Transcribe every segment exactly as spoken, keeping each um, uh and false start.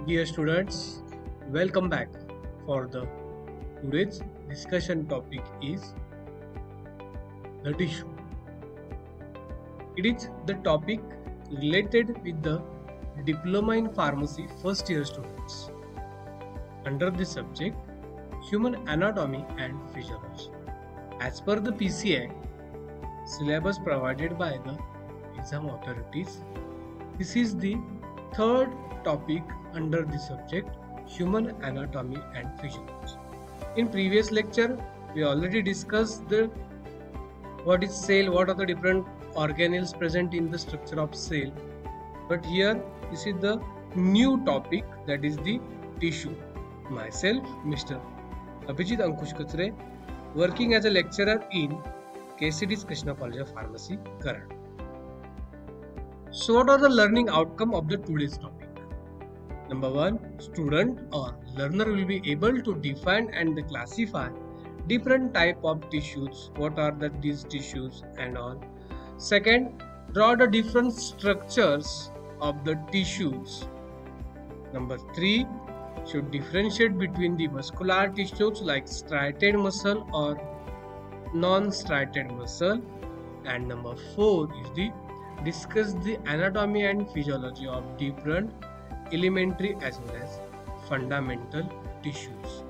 Dear students, welcome back for the today's discussion topic is the tissue. It is the topic related with the diploma in pharmacy first year students under the subject human anatomy and physiology. As per the P C I syllabus provided by the exam authorities, this is the third topic under the subject human anatomy and physiology. In previous lecture we already discussed the what is cell, what are the different organelles present in the structure of cell, but here this is the new topic, that is the tissue. Myself, Mister Abhijit Ankush Kachre, working as a lecturer in K C D's Krishna College of Pharmacy, Karad. So what are the learning outcome of the today's topic? Number one, student or learner will be able to define and classify different type of tissues, what are the these tissues and all. Second, draw the different structures of the tissues. Number three, should differentiate between the muscular tissues like striated muscle or non-striated muscle. And number four is the discuss the anatomy and physiology of different elementary as well as fundamental tissues.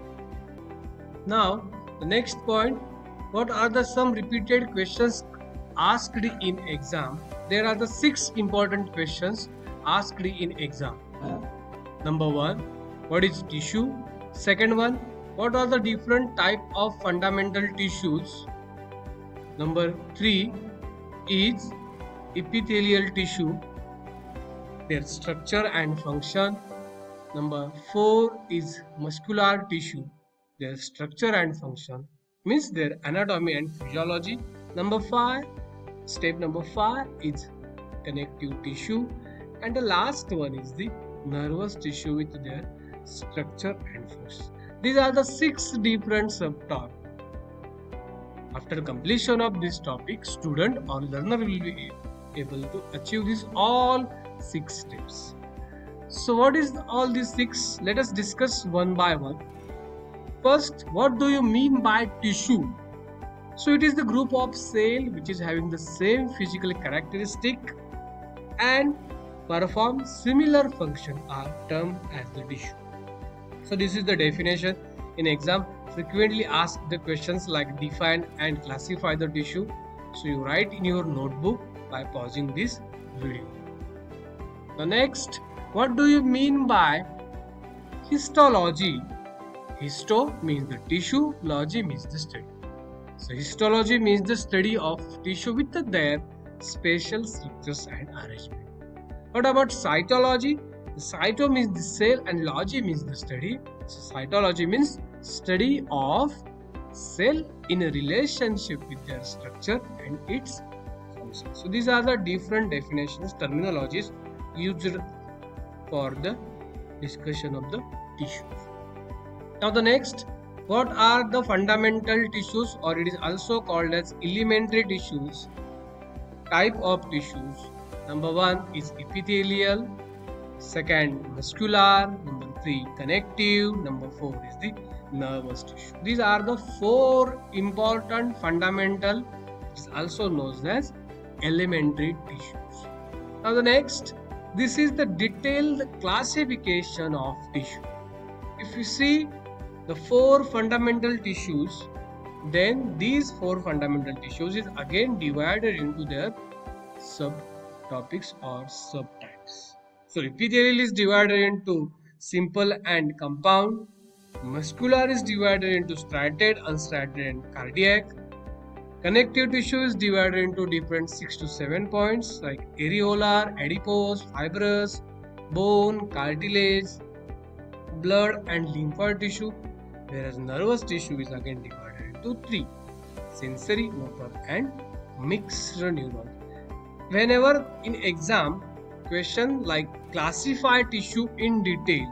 Now the next point, what are the some repeated questions asked in exam? There are the six important questions asked in exam. Number one, what is tissue? Second one, what are the different type of fundamental tissues? Number three is epithelial tissue, their structure and function. Number four is muscular tissue, their structure and function, means their anatomy and physiology. Number five, step number five is connective tissue, and the last one is the nervous tissue with their structure and function. These are the six different subtopics. After completion of this topic, student or learner will be able to achieve this all six steps. So what is all these six? Let us discuss one by one. First, what do you mean by tissue? So it is the group of cell which is having the same physical characteristic and perform similar function are termed as the tissue. So this is the definition. In exam frequently ask the questions like define and classify the tissue. So you write in your notebook by pausing this video. The next, what do you mean by histology? Histo means the tissue, logy means the study. So histology means the study of tissue with their spatial structures and arrangement. What about cytology? The cyto means the cell and logy means the study. So cytology means study of cell in a relationship with their structure and its function. So these are the different definitions, terminologies used for the discussion of the tissues. Now the next, what are the fundamental tissues, or it is also called as elementary tissues? Type of tissues. Number one is epithelial, second muscular, number three connective, number four is the nervous tissue. These are the four important fundamental, which is also known as elementary tissues. Now the next, this is the detailed classification of tissue. If you see the four fundamental tissues, then these four fundamental tissues is again divided into their subtopics or subtypes. So epithelial is divided into simple and compound. Muscular is divided into striated, unstriated and cardiac. Connective tissue is divided into different six to seven points like areolar, adipose, fibrous, bone, cartilage, blood and lymphoid tissue. Whereas nervous tissue is again divided into three: sensory, motor and mixed neuron. Whenever in exam question like classify tissue in detail,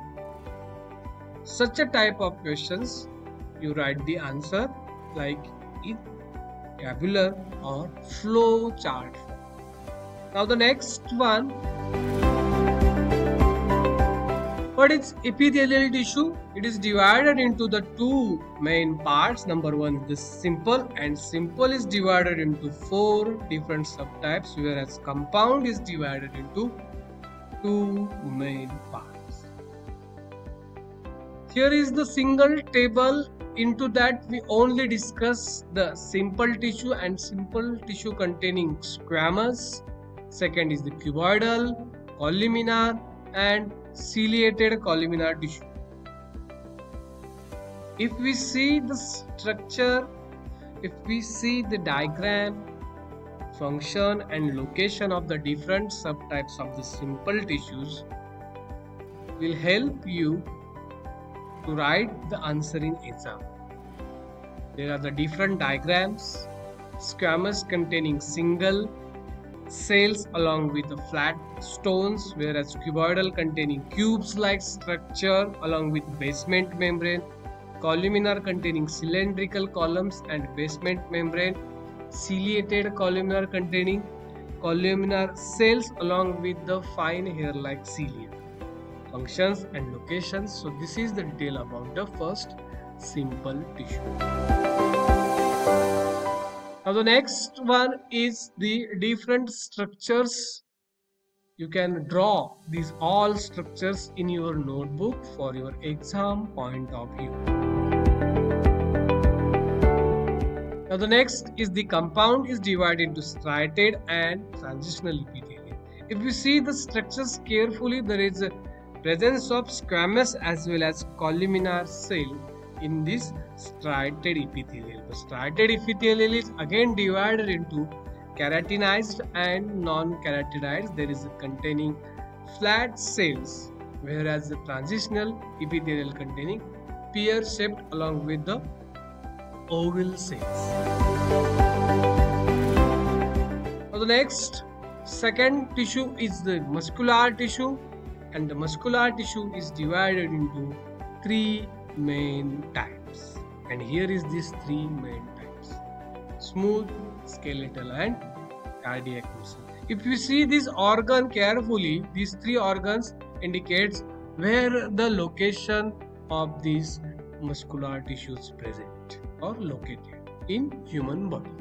such a type of questions you write the answer like in tabular or flow chart. Now the next one, What is epithelial tissue? It is divided into the two main parts. Number one is the simple, and simple is divided into four different subtypes, whereas compound is divided into two main parts. Here is the single table. Into that we only discuss the simple tissue and simple tissue containing squamous. Second is the cuboidal, columnar and ciliated columnar tissue. If we see the structure, if we see the diagram, function and location of the different subtypes of the simple tissues, will help you to write the answer in exam. There are the different diagrams: squamous containing single cells along with the flat stones, whereas cuboidal containing cubes like structure along with basement membrane, columnar containing cylindrical columns and basement membrane, ciliated columnar containing columnar cells along with the fine hair like cilia. Functions and locations. So this is the detail about the first simple tissue. Now the next one is the different structures. You can draw these all structures in your notebook for your exam point of view. Now the next is the compound is divided into striated and transitional epithelium. If you see the structures carefully, there is a presence of squamous as well as columnar cell in this striated epithelium. The striated epithelium is again divided into keratinized and non-keratinized. There is a containing flat cells, whereas the transitional epithelial containing pear-shaped along with the oval cells. Now the next second tissue is the muscular tissue. And the muscular tissue is divided into three main types. And here is these three main types: smooth, skeletal and cardiac muscle. If you see this organ carefully, these three organs indicates where the location of these muscular tissues present or located in human body.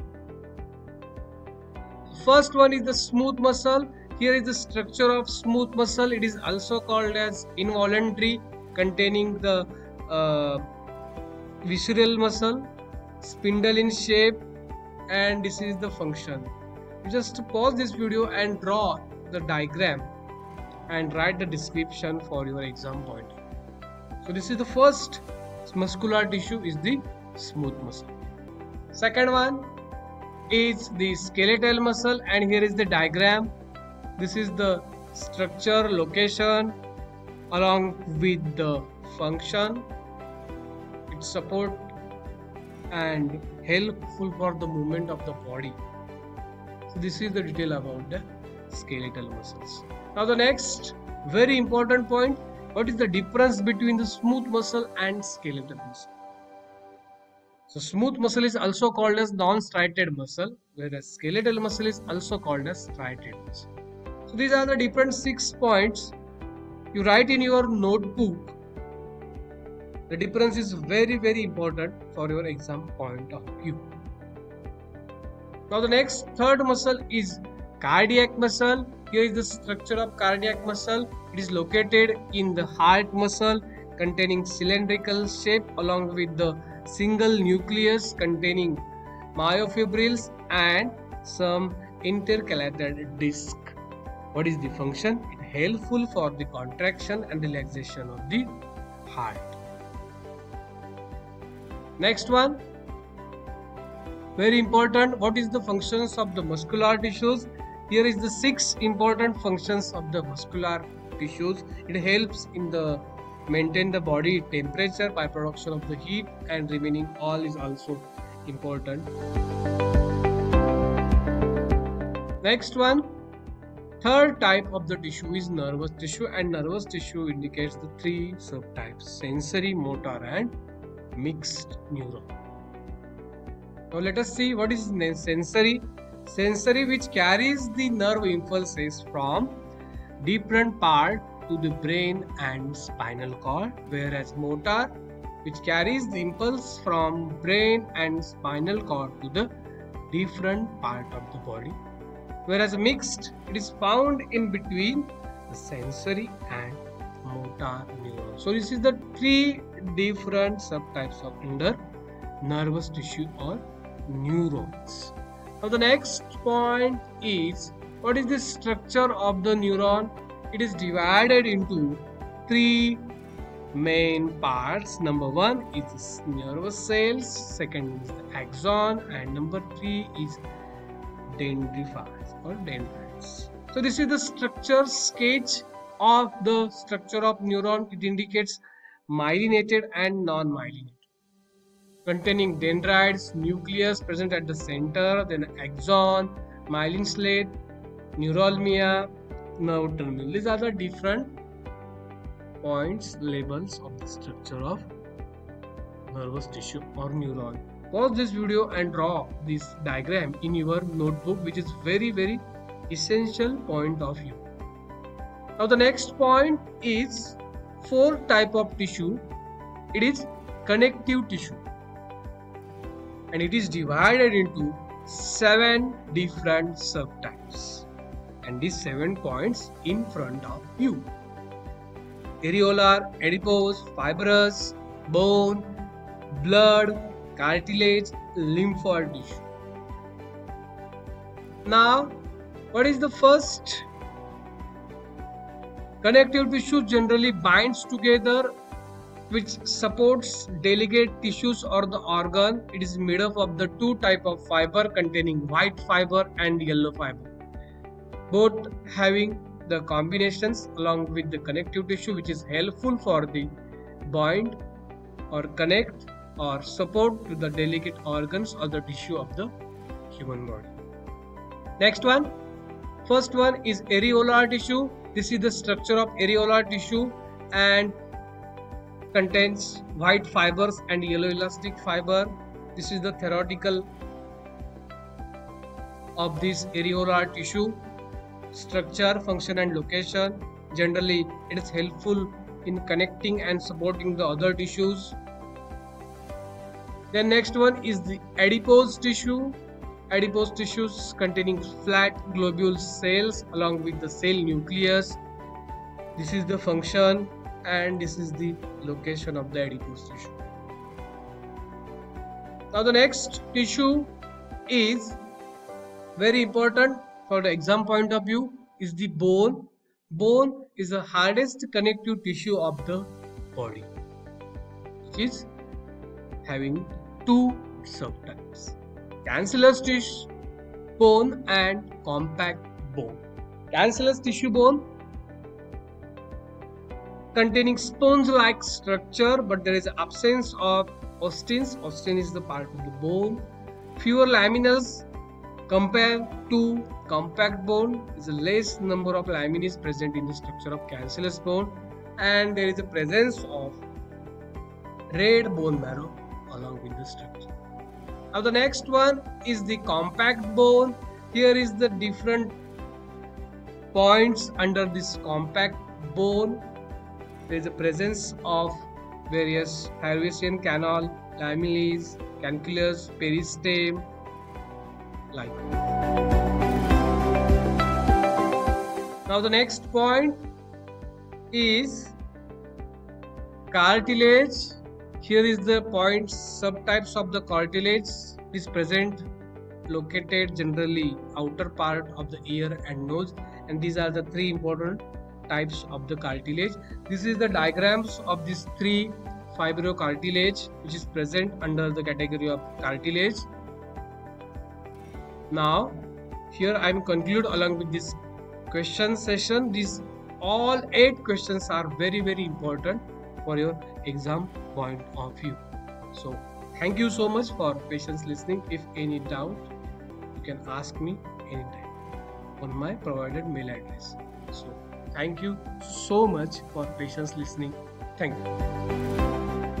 First one is the smooth muscle. Here is the structure of smooth muscle. It is also called as involuntary, containing the uh, visceral muscle, spindle in shape, and this is the function. You just pause this video and draw the diagram and write the description for your exam point. So this is the first muscular tissue is the smooth muscle. Second one is the skeletal muscle, and here is the diagram. This is the structure, location along with the function. It support and helpful for the movement of the body. So this is the detail about the skeletal muscles. Now the next very important point: what is the difference between the smooth muscle and skeletal muscle? So smooth muscle is also called as non-striated muscle, whereas skeletal muscle is also called as striated muscle. So these are the different six points you write in your notebook. The difference is very very important for your exam point of view. Now the next third muscle is cardiac muscle. Here is the structure of cardiac muscle. It is located in the heart muscle, containing cylindrical shape along with the single nucleus containing myofibrils and some intercalated disc. What is the function? It is helpful for the contraction and relaxation of the heart. Next one, very important, what is the functions of the muscular tissues? Here is the six important functions of the muscular tissues. It helps in the maintain the body temperature by production of the heat, and remaining all is also important. Next one, third type of the tissue is nervous tissue, and nervous tissue indicates the three subtypes: sensory, motor and mixed neuron. Now let us see what is sensory. Sensory, which carries the nerve impulses from different part to the brain and spinal cord, whereas motor, which carries the impulse from brain and spinal cord to the different part of the body, whereas mixed, it is found in between the sensory and motor neurons. So this is the three different subtypes of under nervous tissue or neurons. Now the next point is, what is the structure of the neuron? It is divided into three main parts. Number one is nervous cells, second is the axon, and number three is dendrites or dendrites. So this is the structure sketch of the structure of neuron. It indicates myelinated and non-myelinated, containing dendrites, nucleus present at the center, then axon, myelin slate, neuralgia, nerve terminal. These are the different points, labels of the structure of nervous tissue or neuron. Pause this video and draw this diagram in your notebook, which is very very essential point of view. Now the next point is four type of tissue. It is connective tissue, and it is divided into seven different subtypes, and these seven points in front of you: areolar, adipose, fibrous, bone, blood, cartilage, lymphoid tissue. Now, what is the first? Connective tissue generally binds together, which supports delicate tissues or the organ. It is made up of the two type of fiber containing white fiber and yellow fiber, both having the combinations along with the connective tissue, which is helpful for the bind or connect or support to the delicate organs or the tissue of the human body. Next one, first one is areolar tissue. This is the structure of areolar tissue and contains white fibers and yellow elastic fiber. This is the theoretical of this areolar tissue: structure, function and location. Generally, it is helpful in connecting and supporting the other tissues. Then next one is the adipose tissue. Adipose tissues containing flat globule cells along with the cell nucleus. This is the function and this is the location of the adipose tissue. Now the next tissue is very important for the exam point of view, is the bone. Bone is the hardest connective tissue of the body, which is having two subtypes: cancellous tissue bone and compact bone. Cancellous tissue bone containing sponge-like structure, but there is absence of ostins. Ostin is the part of the bone. Fewer laminals compared to compact bone. Is a less number of laminae present in the structure of cancellous bone, and there is a presence of red bone marrow along with the structure. Now the next one is the compact bone. Here is the different points under this compact bone. There is a presence of various Haversian canal, lamellis, canculus, peristem, like that. Now the next point is cartilage. Here is the points, subtypes of the cartilage. It is present, located generally outer part of the ear and nose, and these are the three important types of the cartilage. This is the diagrams of these three fibrocartilage which is present under the category of cartilage. Now here I am conclude along with this question session. These all eight questions are very very important for your exam point of view. So thank you so much for patience listening. If any doubt, you can ask me anytime on my provided mail address. So thank you so much for patience listening. Thank you.